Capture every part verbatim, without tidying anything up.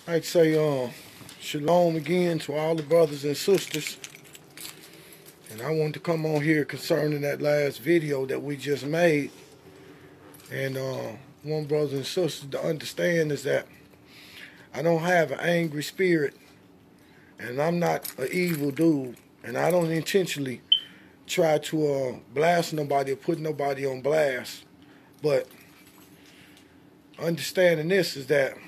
I'd say uh, shalom again to all the brothers and sisters. And I want to come on here concerning that last video that we just made. And uh, one brothers and sisters to understand is that I don't have an angry spirit. And I'm not an evil dude. And I don't intentionally try to uh, blast nobody or put nobody on blast. But understanding this is that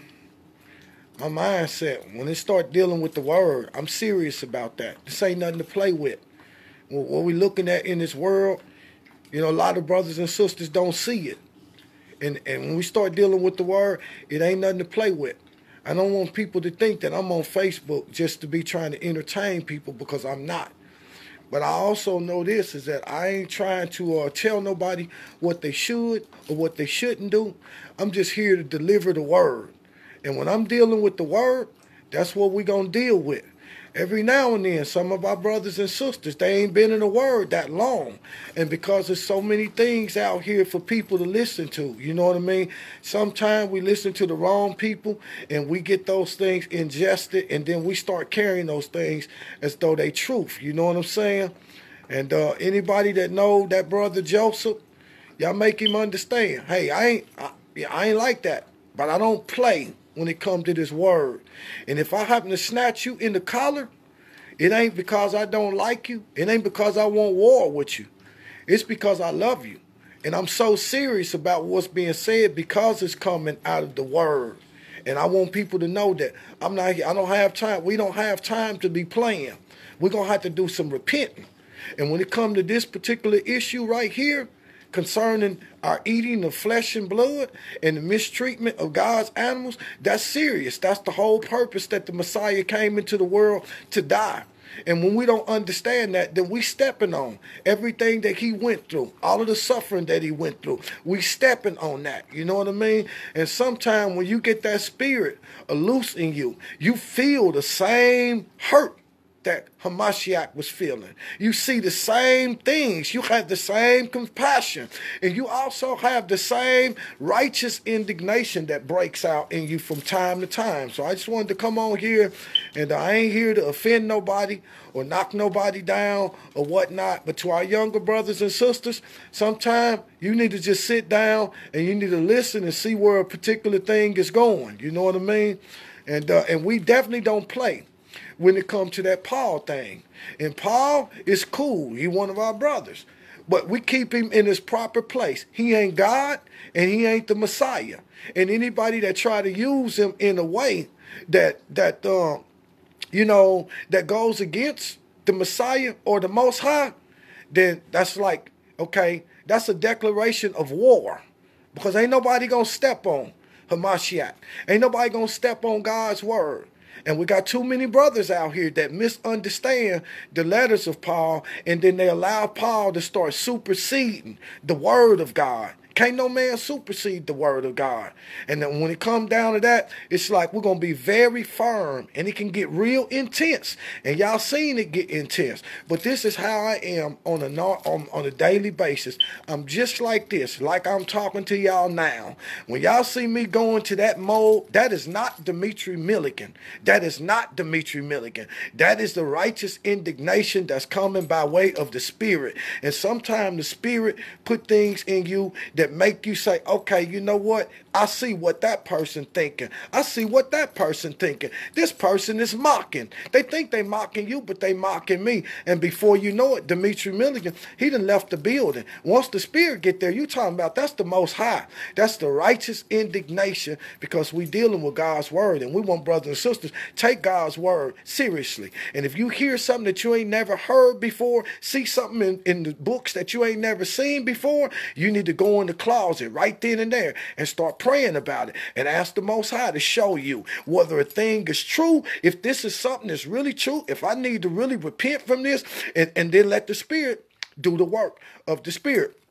my mindset, when it start dealing with the word, I'm serious about that. This ain't nothing to play with. What we looking at in this world, you know, a lot of brothers and sisters don't see it. And and when we start dealing with the word, it ain't nothing to play with. I don't want people to think that I'm on Facebook just to be trying to entertain people, because I'm not. But I also know this, is that I ain't trying to uh, tell nobody what they should or what they shouldn't do. I'm just here to deliver the word. And when I'm dealing with the word, that's what we're going to deal with. Every now and then, some of our brothers and sisters, they ain't been in the word that long. And because there's so many things out here for people to listen to, you know what I mean? Sometimes we listen to the wrong people and we get those things ingested, and then we start carrying those things as though they truth, you know what I'm saying? And uh, anybody that know that brother Joseph, y'all make him understand, hey, I ain't, I, I ain't like that, but I don't play when it comes to this word. And if I happen to snatch you in the collar, it ain't because I don't like you. It ain't because I want war with you. It's because I love you. And I'm so serious about what's being said because it's coming out of the word. And I want people to know that I'm not here. I don't have time. We don't have time to be playing. We're going to have to do some repenting. And when it comes to this particular issue right here, concerning our eating of flesh and blood and the mistreatment of God's animals, that's serious. That's the whole purpose that the Messiah came into the world to die. And when we don't understand that, then we stepping on everything that he went through, all of the suffering that he went through. We stepping on that, you know what I mean? And sometimes when you get that spirit loose in you, you feel the same hurt that Hamashiach was feeling. You see the same things. You have the same compassion. And you also have the same righteous indignation that breaks out in you from time to time. So I just wanted to come on here, and I ain't here to offend nobody or knock nobody down or whatnot. But to our younger brothers and sisters, sometimes you need to just sit down and you need to listen and see where a particular thing is going. You know what I mean? And, uh, and we definitely don't play when it comes to that Paul thing. And Paul is cool. He one of our brothers. But we keep him in his proper place. He ain't God and he ain't the Messiah. And anybody that try to use him in a way that, that uh, you know, that goes against the Messiah or the Most High, then that's like, okay, that's a declaration of war. Because ain't nobody going to step on Hamashiach. Ain't nobody going to step on God's word. And we got too many brothers out here that misunderstand the letters of Paul, and then they allow Paul to start superseding the word of God. Can't no man supersede the word of God. And then when it comes down to that, it's like we're going to be very firm, and it can get real intense. And y'all seen it get intense. But this is how I am on a, on, on a daily basis. I'm just like this, like I'm talking to y'all now. When y'all see me going to that mode, that is not Demetri Milligan. That is not Demetri Milligan. That is the righteous indignation that's coming by way of the Spirit. And sometimes the Spirit put things in you that make you say, okay, you know what? I see what that person thinking. I see what that person thinking. This person is mocking. They think they mocking you, but they mocking me. And before you know it, Demetri Milligan, he done left the building. Once the Spirit get there, you talking about that's the Most High. That's the righteous indignation, because we dealing with God's word, and we want brothers and sisters take God's word seriously. And if you hear something that you ain't never heard before, see something in, in the books that you ain't never seen before, you need to go in the closet right then and there and start praying about it and ask the Most High to show you whether a thing is true, if this is something that's really true, if I need to really repent from this, and, and then let the Spirit do the work of the Spirit.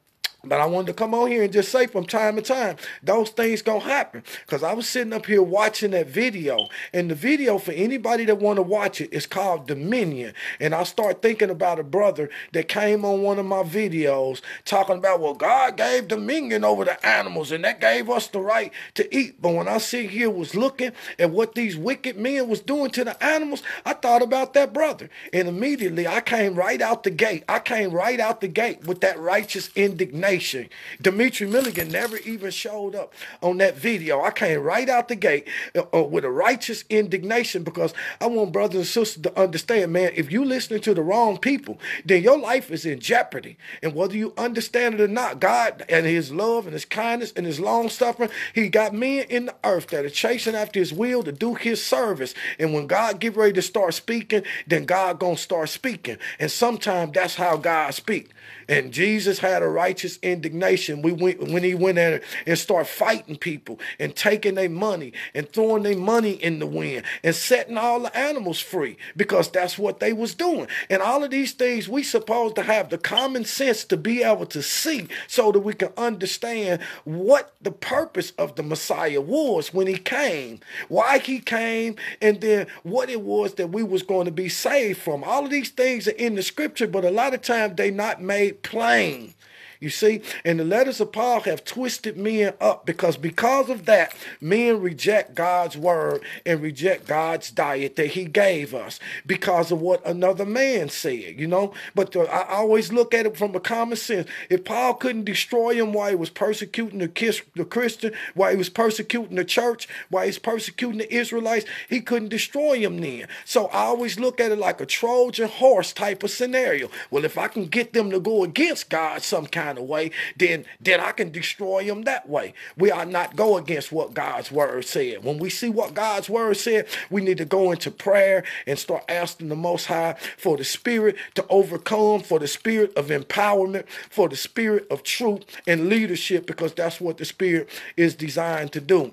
But I wanted to come on here and just say from time to time, those things gonna happen. Because I was sitting up here watching that video. And the video, for anybody that want to watch it, is called Dominion. And I start thinking about a brother that came on one of my videos talking about, well, God gave dominion over the animals and that gave us the right to eat. But when I sit here was looking at what these wicked men was doing to the animals, I thought about that brother. And immediately I came right out the gate. I came right out the gate with that righteous indignation. Demetri Milligan never even showed up on that video. I came right out the gate uh, with a righteous indignation because I want brothers and sisters to understand, man, if you listening to the wrong people, then your life is in jeopardy. And whether you understand it or not, God and his love and his kindness and his long suffering, he got men in the earth that are chasing after his will to do his service. And when God get ready to start speaking, then God gonna start speaking. And sometimes that's how God speak. And Jesus had a righteous indignation we went, when he went in and started fighting people and taking their money and throwing their money in the wind and setting all the animals free because that's what they was doing. And all of these things we supposed to have the common sense to be able to see so that we can understand what the purpose of the Messiah was when he came, why he came, and then what it was that we was going to be saved from. All of these things are in the scripture, but a lot of times they not made plain. You see, and the letters of Paul have twisted men up because because of that, men reject God's word and reject God's diet that he gave us because of what another man said, you know. But the, I always look at it from a common sense. If Paul couldn't destroy him while he was persecuting the, kiss, the Christian, while he was persecuting the church, while he's persecuting the Israelites, he couldn't destroy him then. So I always look at it like a Trojan horse type of scenario. Well, if I can get them to go against God some kind of way, then then I can destroy them that way. We are not go against what God's word said. When we see what God's word said, we need to go into prayer and start asking the Most High for the spirit to overcome, for the spirit of empowerment, for the spirit of truth and leadership, because that's what the spirit is designed to do.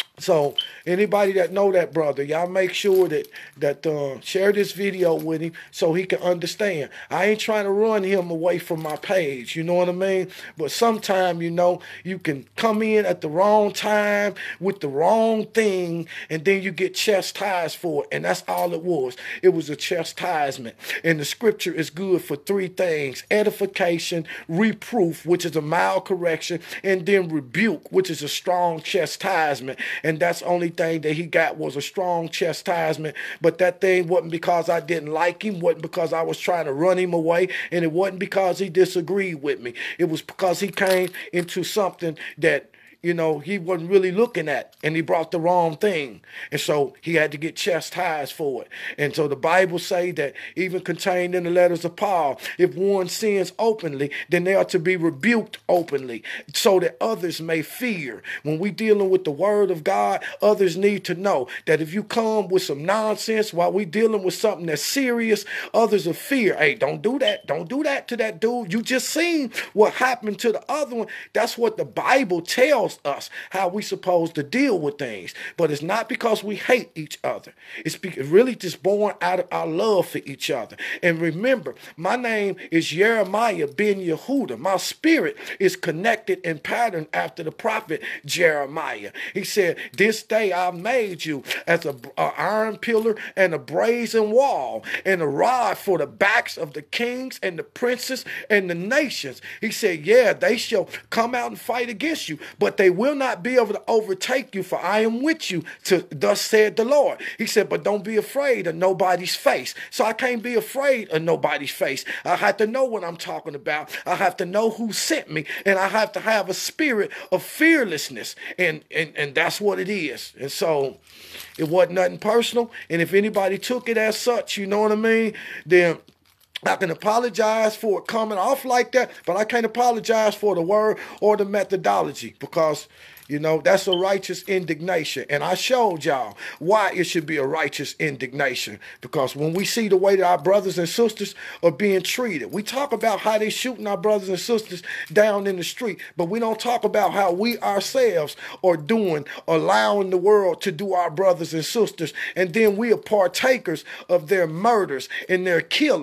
So anybody that know that brother, y'all make sure that that uh, share this video with him so he can understand. I ain't trying to run him away from my page, you know what I mean? But sometimes, you know, you can come in at the wrong time with the wrong thing, and then you get chastised for it. And that's all it was. It was a chastisement. And the scripture is good for three things: edification, reproof, which is a mild correction, and then rebuke, which is a strong chastisement. And that's the only thing that he got was a strong chastisement. But that thing wasn't because I didn't like him, wasn't because I was trying to run him away, and it wasn't because he disagreed with me. It was because he came into something that, you know, he wasn't really looking at, and he brought the wrong thing. And so he had to get chastised for it. And so the Bible say that even contained in the letters of Paul, if one sins openly, then they are to be rebuked openly so that others may fear. When we dealing with the word of God, others need to know that if you come with some nonsense while we dealing with something that's serious, others will fear. Hey, don't do that. Don't do that to that dude. You just seen what happened to the other one. That's what the Bible tells us how we supposed to deal with things. But it's not because we hate each other. It's really just born out of our love for each other. And remember, my name is Jeremiah ben Yehuda. My spirit is connected and patterned after the prophet Jeremiah. He said, this day I made you as a, a iron pillar and a brazen wall and a rod for the backs of the kings and the princes and the nations. He said, yeah, they shall come out and fight against you, but they will not be able to overtake you, for I am with you, to thus said the Lord. He said, but don't be afraid of nobody's face. So I can't be afraid of nobody's face. I have to know what I'm talking about. I have to know who sent me, and I have to have a spirit of fearlessness, and, and, and that's what it is. And so it wasn't nothing personal, and if anybody took it as such, you know what I mean, then I can apologize for it coming off like that, but I can't apologize for the word or the methodology, because, you know, that's a righteous indignation. And I showed y'all why it should be a righteous indignation. Because when we see the way that our brothers and sisters are being treated, we talk about how they shooting our brothers and sisters down in the street, but we don't talk about how we ourselves are doing, allowing the world to do our brothers and sisters. And then we are partakers of their murders and their killings.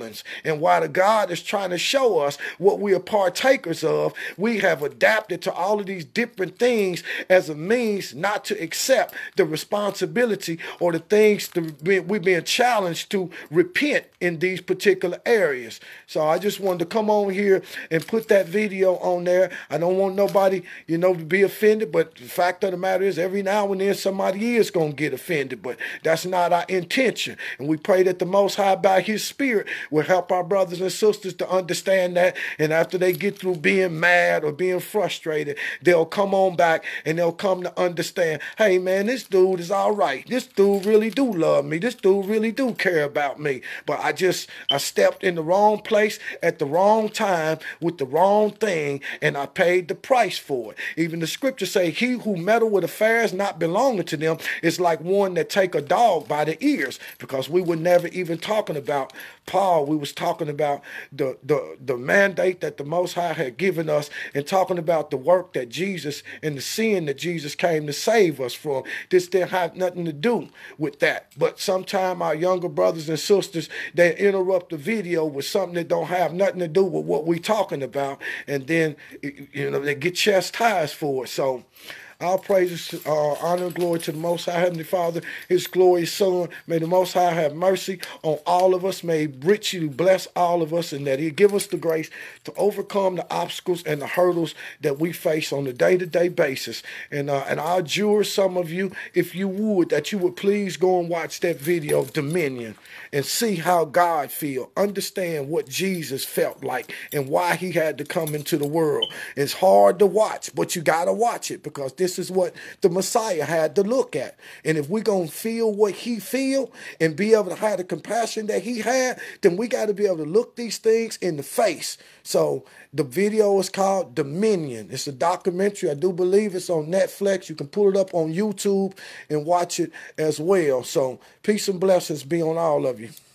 And while the God is trying to show us what we are partakers of, we have adapted to all of these different things as a means not to accept the responsibility or the things that we're being challenged to repent in these particular areas. So I just wanted to come on here and put that video on there. I don't want nobody, you know, to be offended, but the fact of the matter is every now and then somebody is going to get offended, but that's not our intention. And we pray that the Most High by his Spirit will help our brothers and sisters to understand that, and after they get through being mad or being frustrated, they'll come on back and they'll come to understand, hey man, this dude is all right. This dude really do love me. This dude really do care about me. But I just, I stepped in the wrong place at the wrong time with the wrong thing, and I paid the price for it. Even the scriptures say, he who meddle with affairs not belonging to them is like one that take a dog by the ears, because we were never even talking about Paul. We was talking about the, the, the mandate that the Most High had given us, and talking about the work that Jesus and the sin that Jesus came to save us from. This didn't have nothing to do with that. But sometimes our younger brothers and sisters, they interrupt the video with something that don't have nothing to do with what we're talking about, and then, you know, they get chastised for it. So all praises, uh, honor and glory to the Most High Heavenly Father, his glorious Son. May the Most High have mercy on all of us. May he richly bless all of us, and that he give us the grace to overcome the obstacles and the hurdles that we face on a day-to-day basis. And uh, and I'll adjure some of you, if you would, that you would please go and watch that video, Dominion, and see how God feel. Understand what Jesus felt like and why he had to come into the world. It's hard to watch, but you got to watch it, because this This is what the Messiah had to look at. And if we're going to feel what he feel and be able to have the compassion that he had, then we got to be able to look these things in the face. So the video is called Dominion. It's a documentary. I do believe it's on Netflix. You can pull it up on YouTube and watch it as well. So peace and blessings be on all of you.